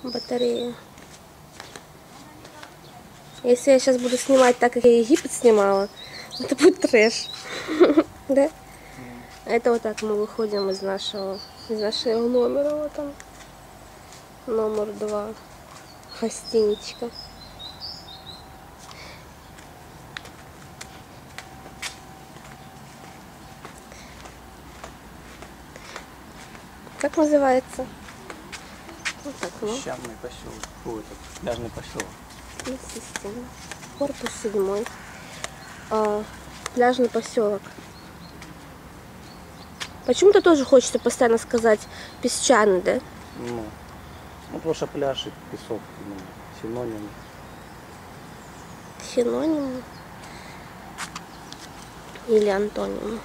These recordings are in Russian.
Батарея. Если я сейчас буду снимать так, как я Египет снимала, это будет трэш. Да? Это вот так мы выходим из нашего номера. Вот он. Номер 2. Гостиничка. Как называется? Вот так, ну. Песчаный поселок. Ой, это пляжный поселок. Естественно. Корпус 7. Пляжный поселок. Почему-то тоже хочется постоянно сказать песчаный, да? Ну потому что пляж и песок, синонимы. Синонимы или антонимы.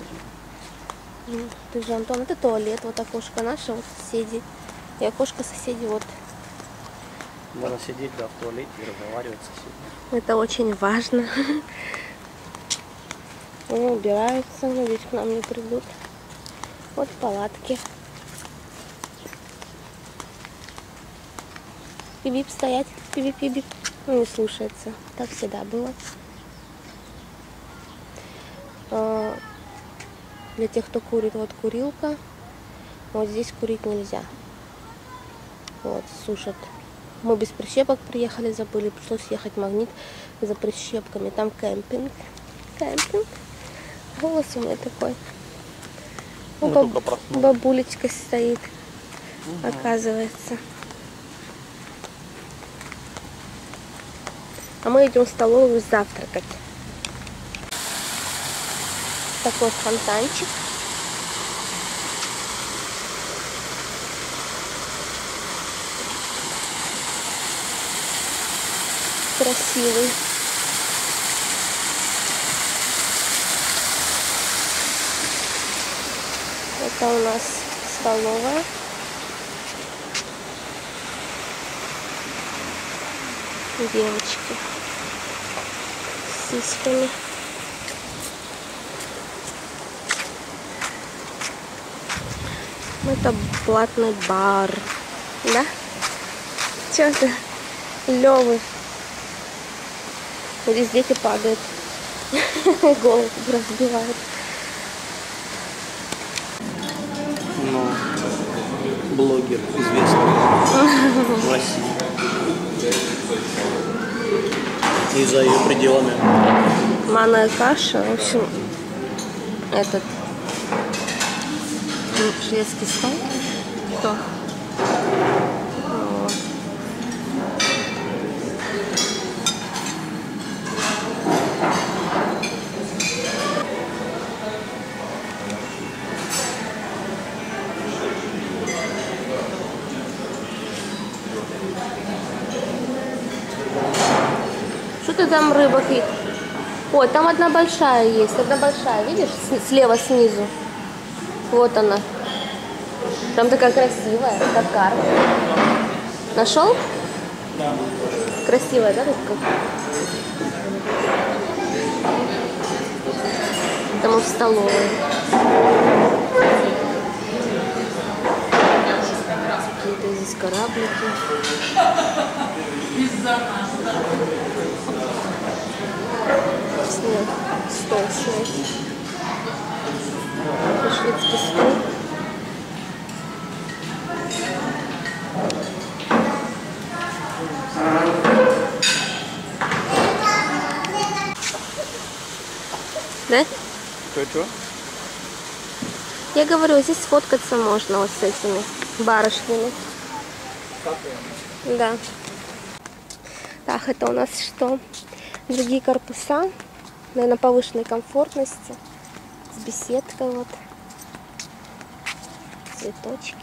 Ты же, Антон, это туалет, вот окошко наше, вот соседи. И окошко соседей вот. Можно сидеть, да, в туалете и разговаривать с соседями. Это очень важно. Они убираются, надеюсь, к нам не придут. Вот палатки. Пип-пип стоять, пип-пип-пип. Ну, не слушается. Так всегда было. Для тех, кто курит, вот курилка. Вот здесь курить нельзя. Вот, сушат. Мы без прищепок приехали, забыли. Пришлось ехать в Магнит за прищепками. Там кемпинг. Кемпинг. Голос у меня такой. Бабулечка стоит, оказывается. А мы идем в столовую завтракать. Такой фонтанчик. Красивый. Это у нас столовая. Девочки с сиськами. Это платный бар. Да? Чё ты? Лёвый. Здесь дети падают. Голову разбивают. Ну, блогер известный в России. И за ее пределами. Манная каша. В общем, этот шведский стол. Кто? Вот. Что ты там рыбок? Ой, там одна большая есть. Одна большая, видишь? Слева снизу. Вот она. Там такая красивая, как карп. Нашел? Да. Красивая, да, рыбка? Там в столовой. Какие-то здесь кораблики. Снег. Стол снег. Шведский стол. Да? Что? Я говорю, здесь сфоткаться можно вот с этими барышнями. Да. Так, это у нас что? Другие корпуса. Наверное, повышенной комфортности. С беседкой вот. Цветочки.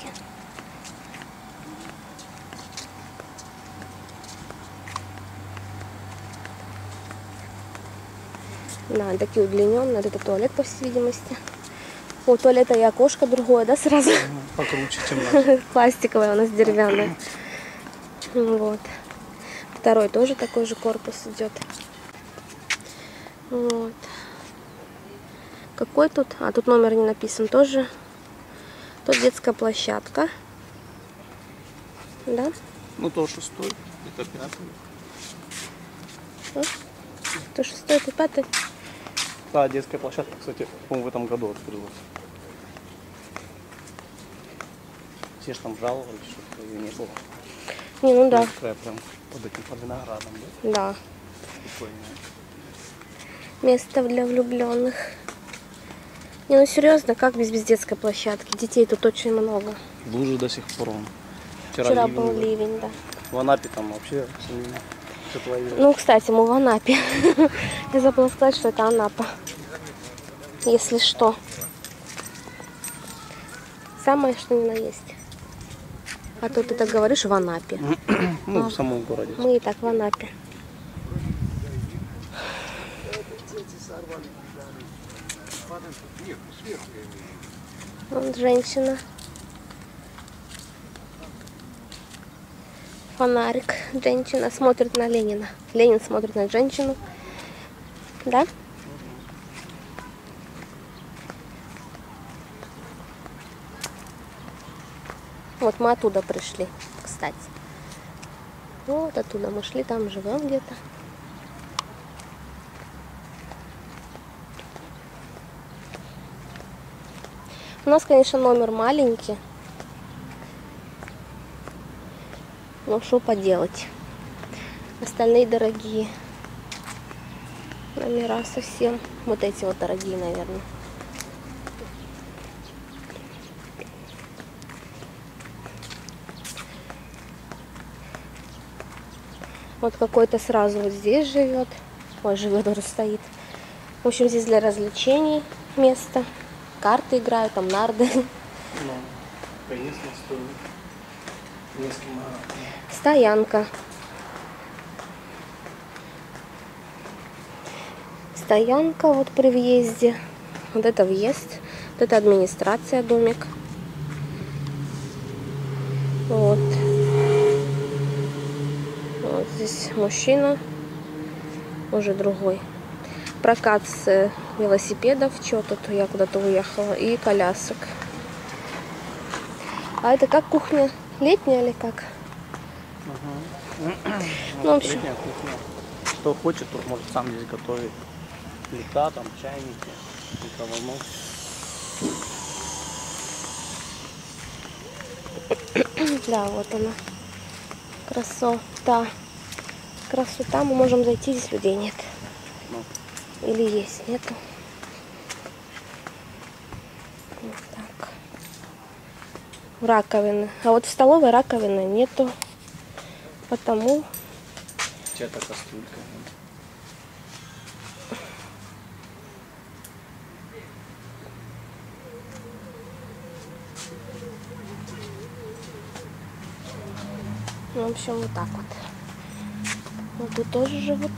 Да, такие удлиненные. Это туалет, по всей видимости. У туалета и окошко другое, да, сразу? Покруче, чем наш. Пластиковое у нас деревянное. Вот. Второй тоже такой же корпус идет. Вот. Какой тут? А, тут номер не написан тоже. Тут детская площадка. Да? Ну то 6-й, это 5-й. То 6-й, это 5-й. Да, детская площадка, кстати, по-моему, в этом году открылась. Все ж там жаловались, что ее не было. Не, ну да. Такая прям под этим, под виноградом, да? Да. Прикольно. Место для влюбленных. Не, ну серьезно, как без детской площадки? Детей тут очень много. Лужи до сих пор. Вчера ливень был ливень, да. В Анапе там вообще все твое. Ну, кстати, мы в Анапе. Я забыла сказать, что это Анапа. Если что. Самое, что ни на есть. А то ты так говоришь в Анапе. Ну, в самом городе. Мы и так в Анапе. Вот женщина. Фонарик. Женщина смотрит на Ленина. Ленин смотрит на женщину. Да? Вот мы оттуда пришли, кстати. Вот оттуда мы шли, там живем где-то. У нас, конечно, номер маленький. Но что поделать. Остальные дорогие. Номера совсем. Вот эти вот дорогие, наверное. Вот какой-то сразу вот здесь живет. Ой, живет, уже стоит. В общем, здесь для развлечений место. Карты играют, там нарды. Ну, конечно, стоит. Несколько. Стоянка. Стоянка вот при въезде. Вот это въезд. Вот это администрация, домик. Вот. Вот здесь мужчина. Уже другой. Прокат с велосипедов. Что тут я куда-то уехала. И колясок. А это как кухня? Летняя или как? Ну, в общем. Летняя кухня. Кто хочет, тот может сам здесь готовить. Плита, там чайники, микроволновка. Да, вот она. Красота. Красота. Мы можем зайти, здесь людей нет. Ну. Или есть, нету. Вот так. Раковины. А вот в столовой раковины нету. Потому... Чья-то кастрюлька. В общем, вот так вот. Вот тут тоже живут.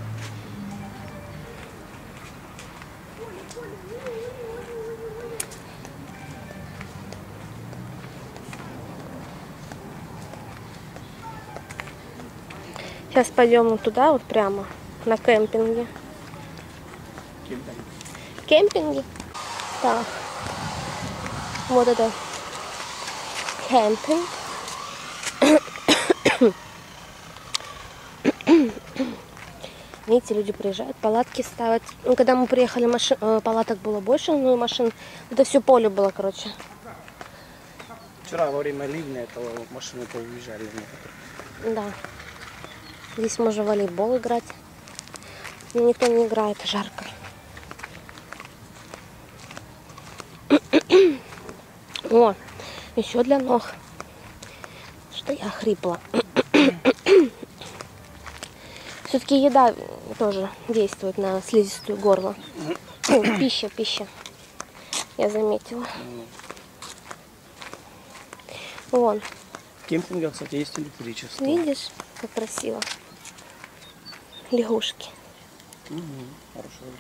Сейчас пойдем вот туда, вот прямо, на кемпинге. Кемпинги? Так. Вот это кемпинг. Видите, люди приезжают, палатки ставят. Ну, когда мы приехали, палаток было больше, но машин. Это все поле было, короче. Вчера во время ливня этого машины поуезжали. Да. Здесь можно в волейбол играть. Но никто не играет, жарко. О, еще для ног. Что я хрипла. Все-таки еда тоже действует на слизистую горло. О, пища. Я заметила. Вон. В кемпингах, кстати, есть электричество. Видишь, как красиво. Лягушки. Хорошо.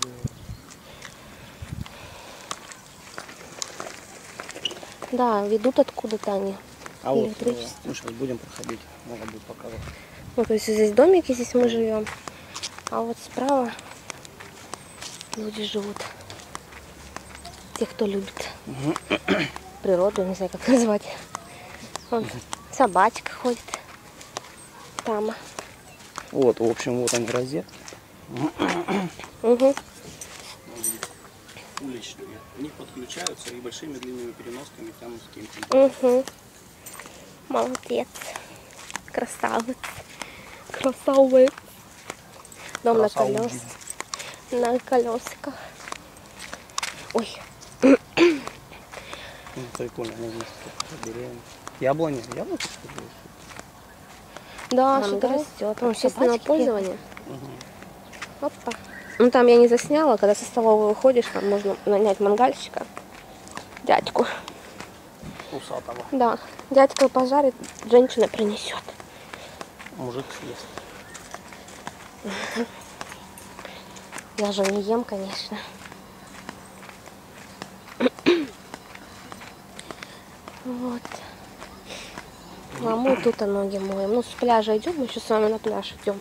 Да, ведут откуда-то они. А вот Электричество. мы сейчас будем проходить, можно будет показать. Ну, то есть здесь домики, здесь мы живем. А вот справа люди живут. Те, кто любит природу, не знаю, как назвать. Вон собачка ходит. Тама. Вот, в общем, вот они розетки. Угу. Уличные. В них подключаются и большими длинными переносками тянут с кемпинга. Угу. Молодец. Красавец. Красавец. Дом на колесах. На колесиках. Ой. Ну, прикольно, они вместе деревья. Яблони? Яблоки, что ли? Да, что-то растет. Общественного пользования. Угу. Опа. Ну там я не засняла, когда со столовой выходишь, там можно нанять мангальщика. Дядьку. Усатого. Да. Дядька пожарит, женщина принесет. Мужик съест. Я же не ем, конечно. Вот. А мы тут ноги моем. Ну, с пляжа идем, мы еще с вами на пляж идем.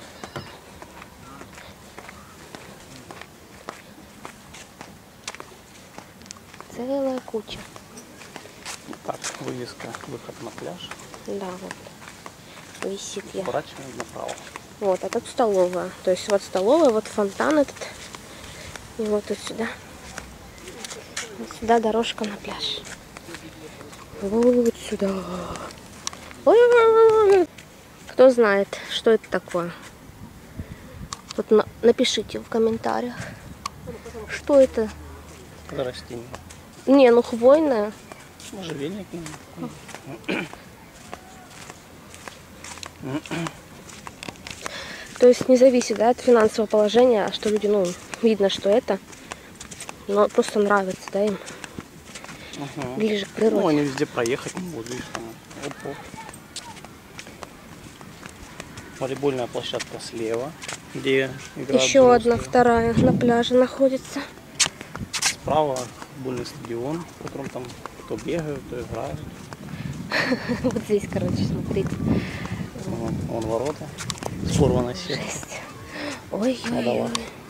Целая куча. Так, вывеска, выход на пляж. Да, вот. Висит я. Поворачиваем направо. Вот, а тут столовая. То есть вот столовая, вот фонтан этот. И вот тут сюда. Вот сюда дорожка на пляж. Вот сюда. Ой-ой-ой. Кто знает, что это такое? Тут напишите в комментариях. Что это? Это растение. Не, ну хвойное. Можжевельник. То есть не зависит, да, от финансового положения, что люди, ну, видно, что это. Но просто нравится, да, им. Угу. Ближе к природе. Ну, они везде проехать не будут, видишь, там. Оп-оп. Волейбольная площадка слева, где играют Еще одна, взрослые. вторая на пляже находится. Справа футбольный стадион, в котором там то бегают, то играют. Вот здесь, короче, смотрите. Вон ворота с порванной сеткой. Жесть. Ой-ой-ой.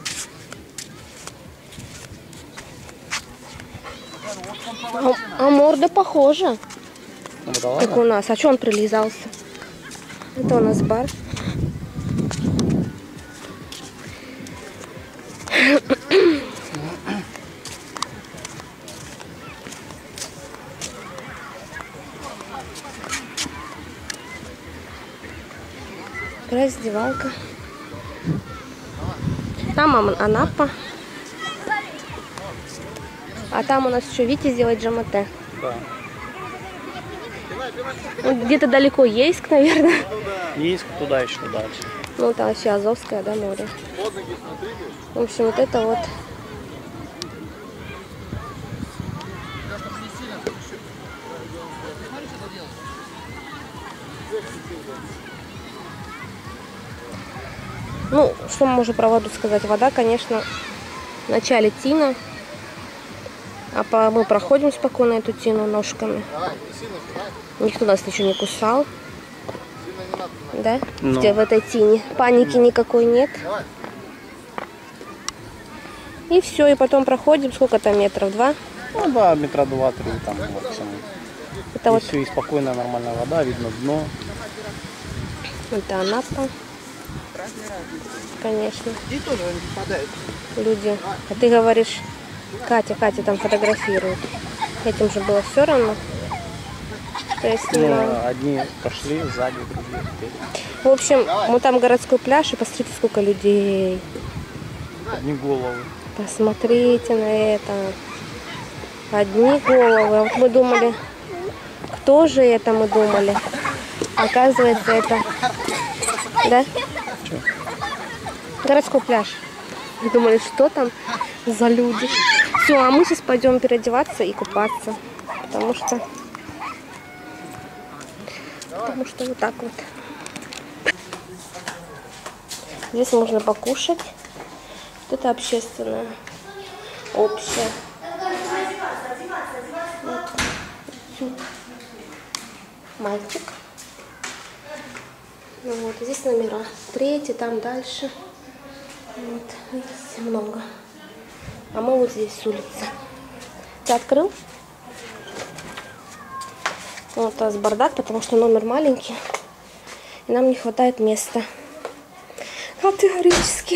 А морда похожа, Ну, да как ладно? у нас. А что он прилизался? Это у нас бар. Раздевалка. Там Анапа. А там у нас еще, видите, сделать Джамате. Да. Вот где-то далеко Ейск, наверное. Есть туда еще дальше. Ну, там вообще Азовское, да, море. В общем, вот это вот. Ну, что мы можем про воду сказать? Вода, конечно, в начале тина. А мы проходим спокойно эту тину ножками. Никто нас ничего не кусал. Да? Ну. Где в этой тине. Паники никакой нет. И все, и потом проходим. Сколько там метров? 2? Ну да, метра 2-3 там максимум. Это И вот все, и спокойная нормальная вода, видно дно. это Анапа. Конечно. Люди. А ты говоришь, Катя там фотографирует. Этим же было все равно. То есть Ну, одни пошли сзади, другие спереди. в общем, мы там городской пляж, и посмотрите, сколько людей. Одни головы. Посмотрите на это. Одни головы. А вот мы думали, кто же это, мы думали. Оказывается, это... Да? Чё? Городской пляж. Мы думали, что там за люди. Все, а мы сейчас пойдем переодеваться и купаться. Потому что вот так вот. Здесь можно покушать. Вот это общественное. Общее. Вот. Мальчик. Ну вот, здесь номера. 3, там дальше. Вот, видите, много. А мы вот здесь с улицы. Ты открыл? Вот у нас бардак, потому что номер маленький. И нам не хватает места. Категорически.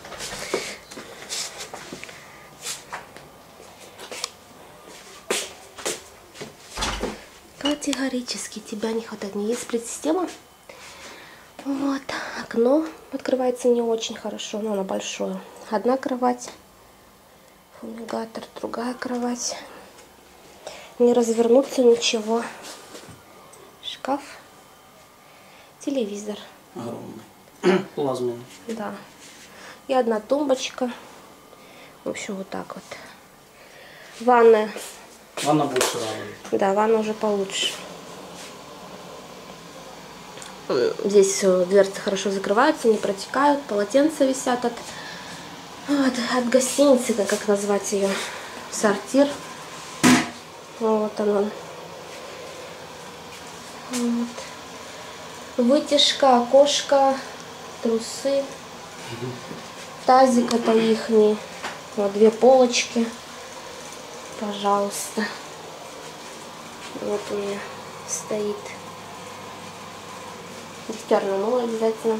Категорически тебя не хватает. Не есть сплит-система. Вот. Окно открывается не очень хорошо, но оно большое. Одна кровать. Фумигатор, другая кровать. Не развернуться, ничего. Шкаф. Телевизор. Огромный. Плазменный. Да. И одна тумбочка. В общем, вот так вот. Ванная. Ванна больше радует. Да, ванна уже получше. Здесь дверцы хорошо закрываются, не протекают. Полотенца висят от гостиницы, как назвать ее, сортир. Вот он. Вот. Вытяжка, окошко, трусы. Тазик это ихний. Вот 2 полочки. Пожалуйста. Вот у меня стоит. Дегтярное мыло обязательно.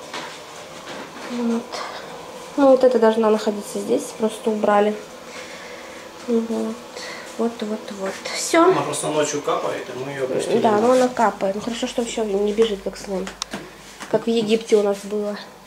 Вот. Ну вот это должна находиться здесь, просто убрали. Вот. Вот. Все. Она просто ночью капает, и мы ее опустили. Да, но она капает. Ну хорошо, что все не бежит как слон. Как в Египте у нас было.